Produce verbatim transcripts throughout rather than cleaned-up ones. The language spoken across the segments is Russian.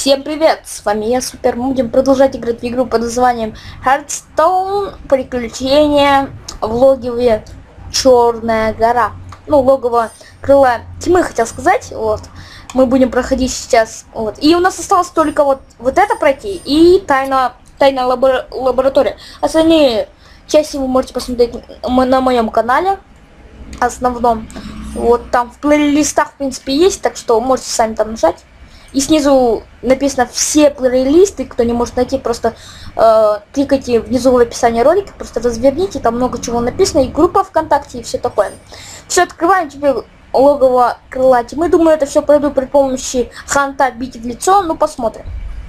Всем привет, с вами я, Супер. Мы будем продолжать играть в игру под названием Hearthstone. Приключения в логове Черная гора. Ну, логово крыла тьмы, хотел сказать. Вот. Мы будем проходить сейчас. Вот. И у нас осталось только вот, вот это пройти и тайна, тайная лабора лаборатория. Остальные части вы можете посмотреть на моем канале основном. Вот там в плейлистах, в принципе, есть, так что можете сами там нажать. И снизу написано все плейлисты, кто не может найти, просто э, кликайте внизу в описании ролика, просто разверните, там много чего написано, и группа ВКонтакте, и все такое. Все, открываем теперь логово крыла тьмы. Думаю, это все пройду при помощи ханта бить в лицо, ну посмотрим.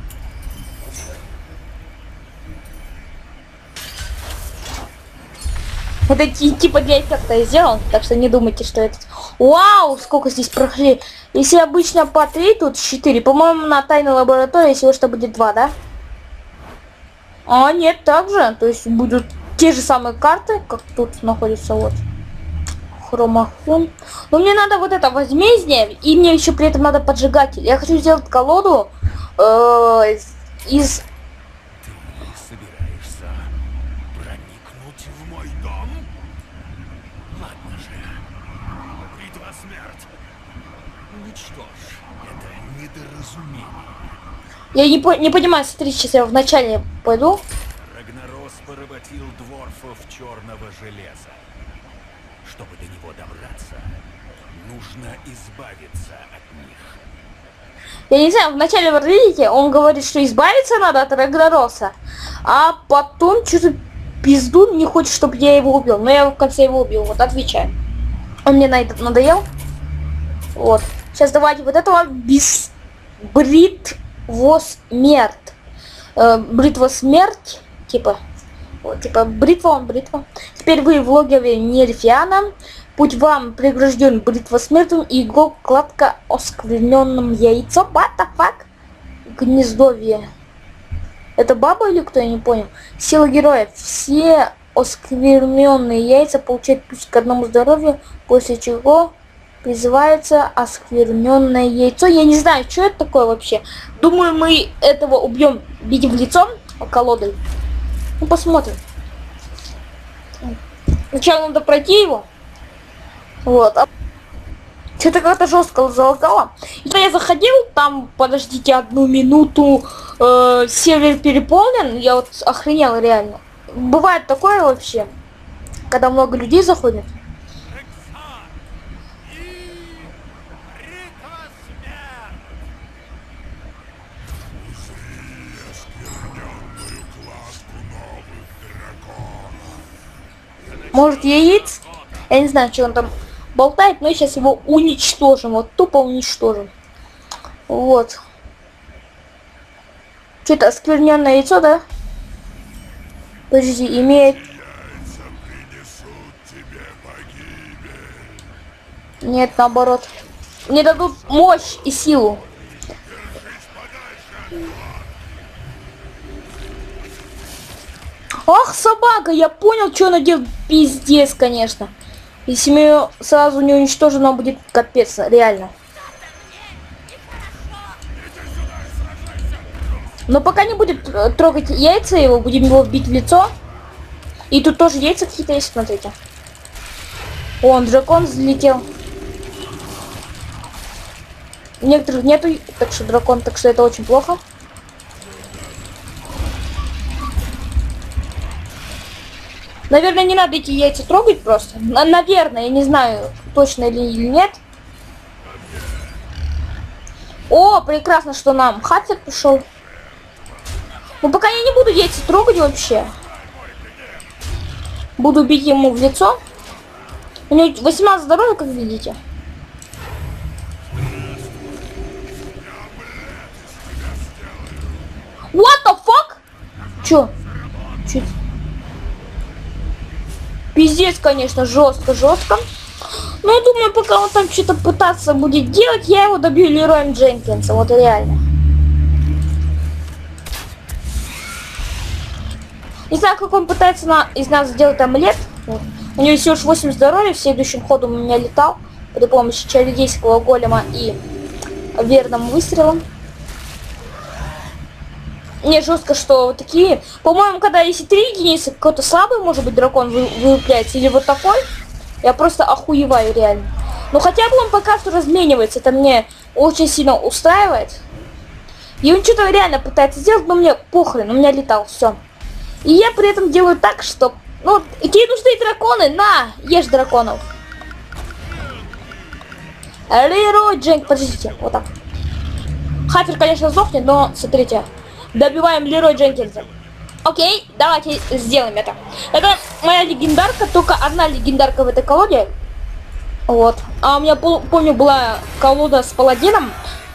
Вот эти типа для эффекта я сделал, так что не думайте, что это... Вау, сколько здесь прошли. Если обычно по три, тут четыре. По-моему, на тайной лаборатории всего что будет два, да? А, нет, также. То есть будут те же самые карты, как тут находится, вот. Хромофон. Но мне надо вот это возмездие, и мне еще при этом надо поджигатель. Я хочу сделать колоду э, из... Я не, по не понимаю, смотри, сейчас я вначале пойду. Рагнарос поработил дворфов черного железа. Чтобы до него добраться, нужно избавиться от них. Я не знаю, вначале вы видите, он говорит, что избавиться надо от Рагнароса, а потом что-то пизду не хочет, чтобы я его убил. Но я в конце его убил, вот отвечаю. Он мне на этот надоел. Вот. Сейчас давайте вот этого без брит. Воз смерть. Э, бритва смерть. Типа. Вот, типа бритва, он бритва. Теперь вы в логове Нерфиана. Путь вам прегражден бритва смертью и иглок кладка оскверненным яйцом. What the fuck? Гнездовье. Это баба или кто, я не понял. Сила героя. Все оскверненные яйца получают плюс к одному здоровью, после чего призывается оскверненное яйцо. Я не знаю, что это такое вообще. Думаю, мы этого убьем, бить в лицо колодой. Ну, посмотрим. Сначала надо пройти его. Вот. А... Что-то как-то жестко залагало. И когда я заходил, там, подождите одну минуту, э, сервер переполнен. Я вот охренел реально. Бывает такое вообще, когда много людей заходит. Может, яиц? Я не знаю, что он там болтает, но сейчас его уничтожим. Вот тупо уничтожим. Вот. Что-то оскверненное яйцо, да? Подожди, имеет... Нет, наоборот. Мне дадут мощь и силу. Ах, собака, я понял, что она делает. Пиздец, конечно. Если мы ее сразу не уничтожим, нам будет капец, реально. Но пока не будет трогать яйца его, будем его бить в лицо. И тут тоже яйца какие-то есть, смотрите. Вон, дракон взлетел. Некоторых нету, так что дракон, так что это очень плохо. Наверное, не надо эти яйца трогать просто. Наверное, я не знаю, точно или нет. О, прекрасно, что нам Хатер пришел. Ну, пока я не буду яйца трогать вообще. Буду бить ему в лицо. У него восемнадцать здоровья, как видите. What the fuck? Чё? Чё? Пиздец, конечно, жестко, жестко. Но я думаю, пока он там что-то пытаться будет делать, я его добью Лероем Дженкинсом. Вот реально. Не знаю, как он пытается на, из нас сделать амулет. Вот. У него всего лишь восемь здоровья. В следующем ходу у меня летал при помощи чародейского голема и верным выстрелом. не жестко, что вот такие. По-моему, когда если три единицы, какой-то слабый, может быть, дракон вы, вылупляется, или вот такой, я просто охуеваю реально. Но хотя бы он пока что разменивается, это мне очень сильно устраивает. И он что-то реально пытается сделать, но мне похрен, у меня летал, все. И я при этом делаю так, что, ну, тебе нужны драконы, на, ешь драконов. Лерой Дженк, подождите, вот так. Хафер, конечно, сдохнет, но смотрите, добиваем Лерой Дженкинса. Окей, давайте сделаем это. Это моя легендарка, только одна легендарка в этой колоде. Вот. А у меня, помню, была колода с паладином.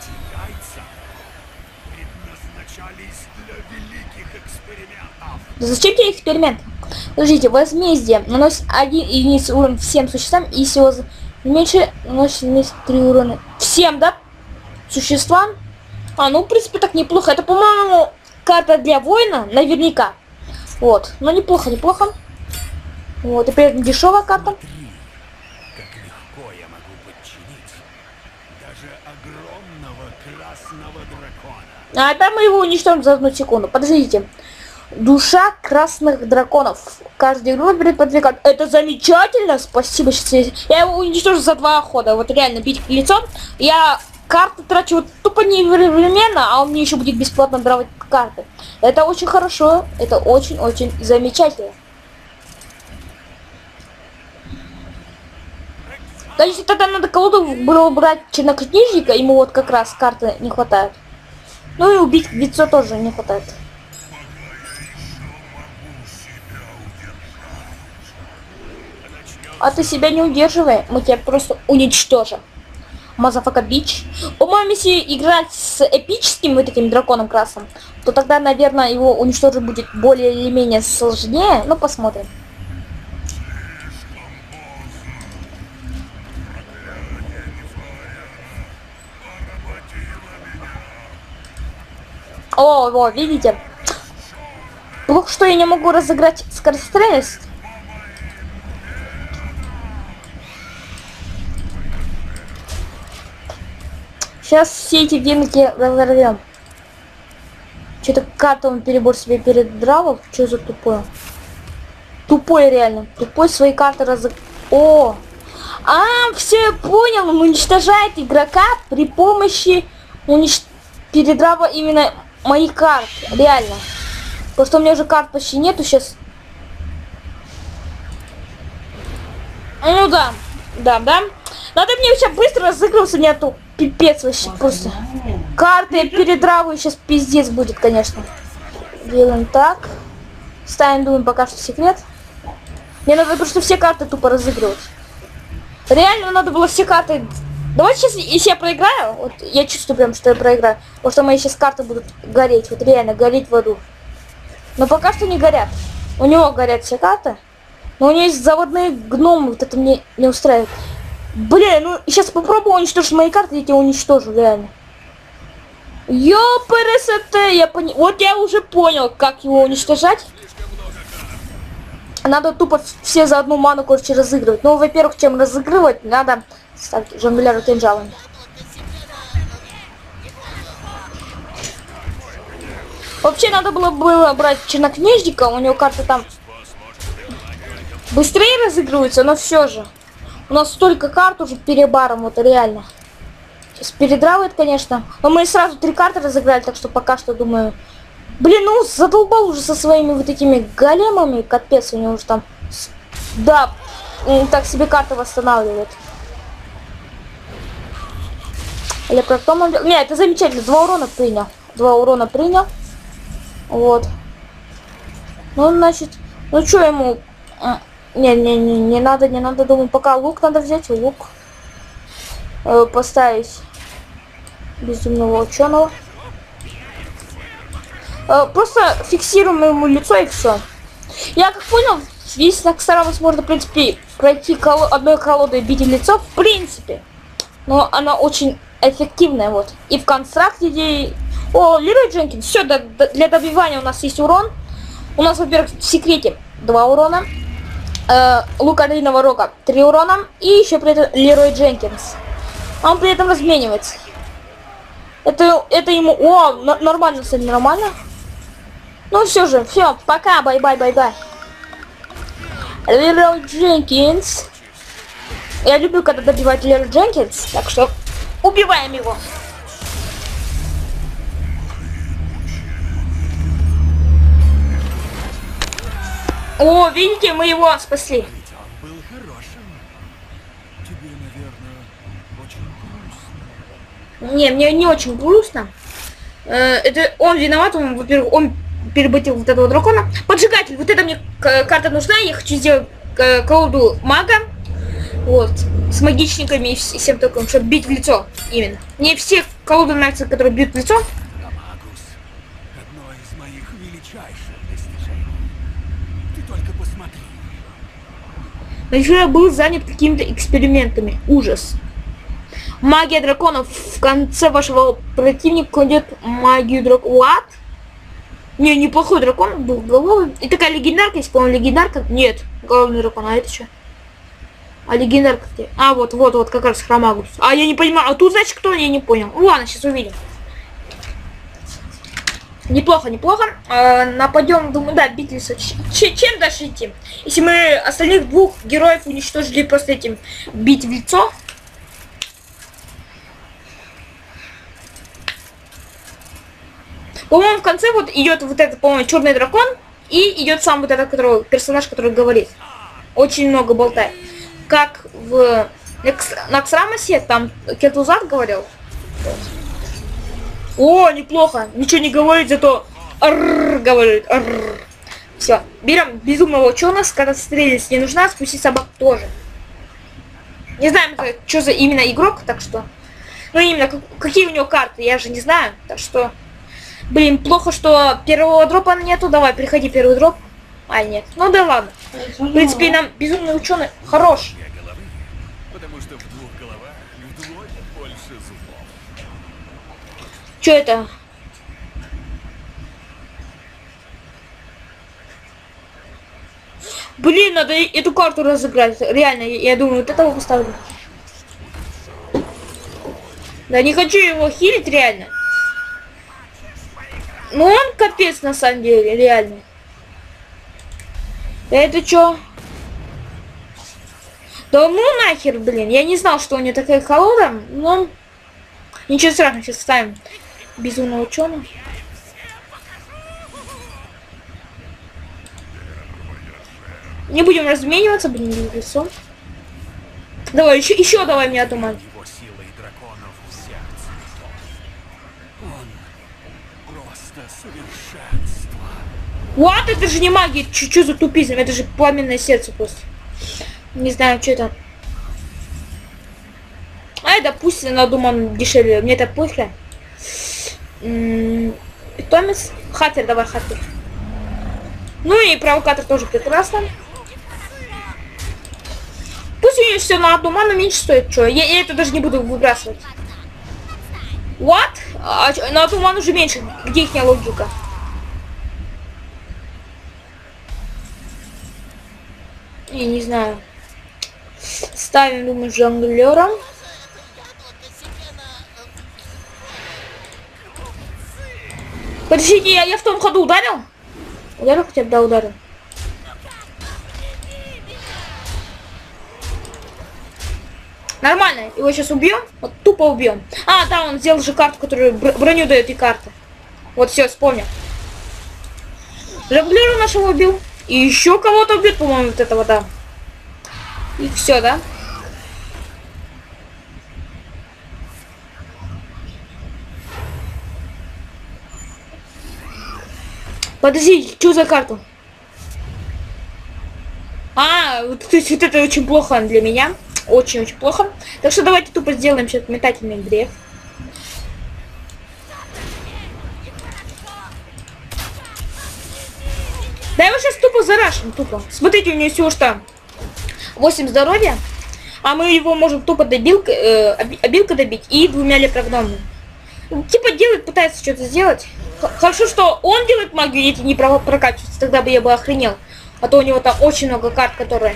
Да зачем тебе эксперимент? Подождите, возмездие наносит один единиц урон всем существам, и всего меньше наносит три урона всем, да? Существам? А, ну, в принципе, так неплохо. Это, по-моему, карта для воина, наверняка. Вот. Но неплохо, неплохо. Вот, и при этом дешевая карта. Как легко я могу подчинить даже огромного красного дракона. А там мы его уничтожим за одну секунду. Подождите. Душа красных драконов. Каждый игрок берет по две карты. Это замечательно. Спасибо. Я его уничтожу за два хода. Вот реально бить лицом. Я карты трачу вот тупо невременно, а он мне еще будет бесплатно даровать карты. Это очень хорошо. Это очень-очень замечательно. Конечно, тогда надо колоду было брать чернокнижника. Ему вот как раз карты не хватает. Ну и убить лицо тоже не хватает. А ты себя не удерживай, мы тебя просто уничтожим. Мазафака бич. По-моему, если играть с эпическим вот этим драконом красным, то тогда, наверное, его уничтожить будет более или менее сложнее. Ну, посмотрим. О, о, видите? Плохо, что я не могу разыграть скорострельность. Сейчас все эти винки разорвем. Что-то картовый перебор себе передрал. Что за тупое? Тупой реально. Тупой свои карты разыг... О! А, все, я понял. Он уничтожает игрока при помощи унич... передрава именно моих карт. Реально. Просто у меня уже карт почти нету сейчас. Ну да. Да, да. Надо мне сейчас быстро разыгрываться, нету. Пипец вообще просто. Карты передравываю, сейчас пиздец будет, конечно. Делаем так. Ставим, думаем, пока что секрет. Мне надо просто все карты тупо разыгрывать. Реально надо было все карты... Давайте сейчас, если я проиграю, вот я чувствую прям, что я проиграю. Потому что мои сейчас карты будут гореть, вот реально, гореть в аду. Но пока что не горят. У него горят все карты. Но у него есть заводные гномы, вот это мне не устраивает. Блин, ну сейчас попробую уничтожить мои карты, я тебя уничтожу, реально. Ёпрст, я понял. Вот я уже понял, как его уничтожать. Надо тупо все за одну ману, короче, разыгрывать. Ну, во-первых, чем разыгрывать, надо ставить жонглера кинжалами. Вообще надо было, было брать чернокнижника, у него карты там быстрее разыгрываются, но все же. У нас столько карт уже перебаром, вот реально. Сейчас передравывает, конечно. Но мы сразу три карты разыграли, так что пока что думаю... Блин, ну задолбал уже со своими вот этими големами. Капец, у него уже там... Да, так себе карты восстанавливает. Или про кто он... Не, это замечательно. Два урона принял. Два урона принял. Вот. Ну, значит... Ну, что ему... Не, не, не, не надо, не надо, думаю, пока лук надо взять, лук э, поставить безумного ученого. Э, просто фиксируем ему лицо и все. Я как понял, если так старалась, можно, в принципе, пройти коло одной колодой бить лицо, в принципе. Но она очень эффективная, вот. И в констракте, где... О, Лерой Дженкинс, все, для добивания у нас есть урон. У нас, во-первых, в секрете два урона. Э, лук орлиного рога три урона. И еще при этом Лерой Дженкинс. Он при этом разменивается. Это, это ему... О, нормально, кстати, нормально. Ну все же, все, пока, бай-бай-бай-бай. Лерой Дженкинс. Я люблю, когда добивать Лерой Дженкинс, так что убиваем его. О, видите, мы его спасли. Ведь он был хорошим. Тебе, наверное, очень грустно. Не, мне не очень грустно. Э, Это он виноват, он, во-первых, он перебытил вот этого дракона. Поджигатель, вот это мне к- карта нужна, я хочу сделать э, колоду мага. Вот, с магичниками и вс- и всем таким, чтобы бить в лицо. Именно. Мне все колоды нравятся, которые бьют в лицо. Дамагус — одно из моих величайших достижений. Ты только посмотри. Но еще я был занят какими-то экспериментами. Ужас. Магия драконов. В конце вашего противника кладет магию дракона. What? Не, неплохой дракон был головой. И такая легендарка, есть, по-моему, легендарка. Нет, головный дракон, а это что? А легендарка где? А, вот, вот, вот, как раз Хромагус. А я не понимаю, а тут, значит, кто? Я не понял. Ну ладно, сейчас увидим. Неплохо, неплохо. Э, нападем, думаю, да, бить лицо. Ч- чем дальше идти? Если мы остальных двух героев уничтожили просто этим бить в лицо. По-моему, в конце вот идет вот этот, по-моему, черный дракон. И идет сам вот этот который, персонаж, который говорит. Очень много болтает. Как в Наксрамосе, там Кетузат говорил. О, неплохо. Ничего не говорит, зато арррр, говорит. Все. Берем безумного ученого, когда стрелять не нужна, спустить собак тоже. Не знаем, что за именно игрок, так что. Ну именно, как, какие у него карты, я же не знаю. Так что. Блин, плохо, что первого дропа нету. Давай, приходи, первый дроп. А, нет. Ну да ладно. В принципе, нам безумный ученый хорош. Две головы, потому что в двух головах вдвое больше зубов. Что это? Блин, надо эту карту разыграть. Реально, я, я думаю, вот этого поставлю. Да не хочу его хилить, реально. Ну он капец на самом деле, реально. Это чё? Да ну нахер, блин. Я не знал, что у него такая колода, но... Ничего страшного, сейчас ставим безумного ученого. Не будем размениваться, блин, без лицо. Давай, еще, еще давай мне отуман. Его силой драконов в сердце. Он просто совершенство. Вот, это же не магия, что за тупизм, это же пламенное сердце просто. Не знаю, что это. А это пусть надуман дешевле, мне это пофиг. Питомец. Хатер, давай, хатер. Ну и провокатор тоже прекрасно. Пусть у нее все на одну ману меньше стоит, что? Я, я это даже не буду выбрасывать. What? А, на одну ману уже меньше. Где их логика? Я не знаю. Ставим, думаю, жонглера. Подождите, я, я в том ходу ударил? Ударил хотя бы, да, ударил. Нормально, его сейчас убьем. Вот тупо убьем. А, да, он сделал же карту, которую броню дает и карты. Вот все, вспомнил. Жонглера нашего убил. И еще кого-то убьет, по-моему, вот этого, да. И все, да? Подожди, что за карту? А, вот, то есть вот это очень плохо для меня. Очень-очень плохо. Так что давайте тупо сделаем сейчас метательный дрейф. Да его сейчас тупо зарашим, тупо. Смотрите, у него всего что восемь здоровья. А мы его можем тупо добилка, э, обилка добить и двумя лепрогномами. Типа делает, пытается что-то сделать. Хорошо, что он делает магию, эти не прокачиваются, тогда бы я бы охренел. А то у него там очень много карт, которые...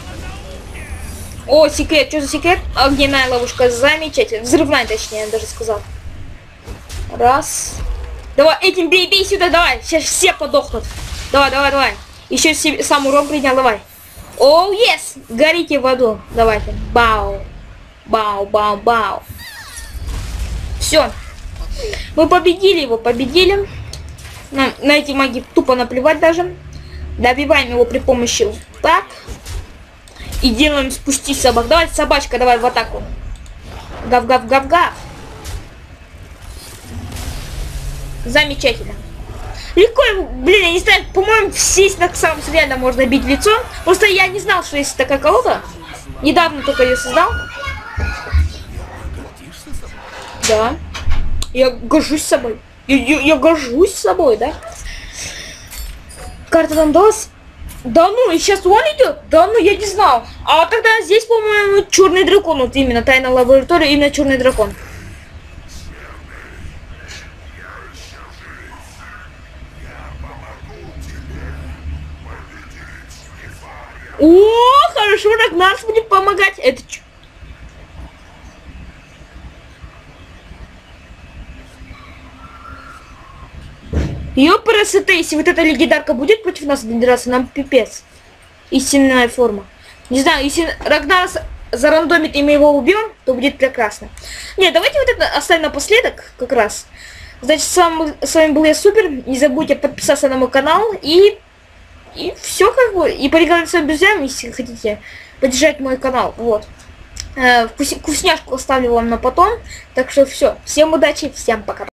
О, секрет, что за секрет? Огненная ловушка, замечательно. Взрывная, точнее, я даже сказал. Раз. Давай, этим бей, бей сюда, давай. Сейчас все подохнут. Давай, давай, давай. Еще себе, сам урон принял, давай. Оу, oh, yes! Горите в аду. Давайте. Бау. Бау, бау, бау. Все. Мы победили его, победили. Нам на эти маги тупо наплевать даже. Добиваем его при помощи так. И делаем спустить собак. Давай, собачка, давай в атаку. Гав-гав-гав-гав. Замечательно. Легко, блин, я не знаю, по-моему, здесь на самом деле реально можно бить в лицо. Просто я не знал, что есть такая колода. Недавно только ее создал. Да. Я горжусь собой. Я, я, я горжусь собой, да? Карта нам далась. Да ну, и сейчас он идет? Да ну, я не знал. А тогда здесь, по-моему, черный дракон. Вот именно, тайная лаборатория, именно черный дракон. О, хорошо, Рагнарс будет помогать. Это ч... Ёпарасоте, если вот эта легендарка будет против нас драться, нам пипец. Истинная форма. Не знаю, если Рагнарс зарандомит и мы его убьем, то будет прекрасно. Не, давайте вот это оставим напоследок, как раз. Значит, с вами, с вами был я Супер. Не забудьте подписаться на мой канал и... И все как бы. И поиграть с своими друзьями, если хотите поддержать мой канал. Вот. Э, вкус, вкусняшку оставлю вам на потом. Так что все. Всем удачи, всем пока.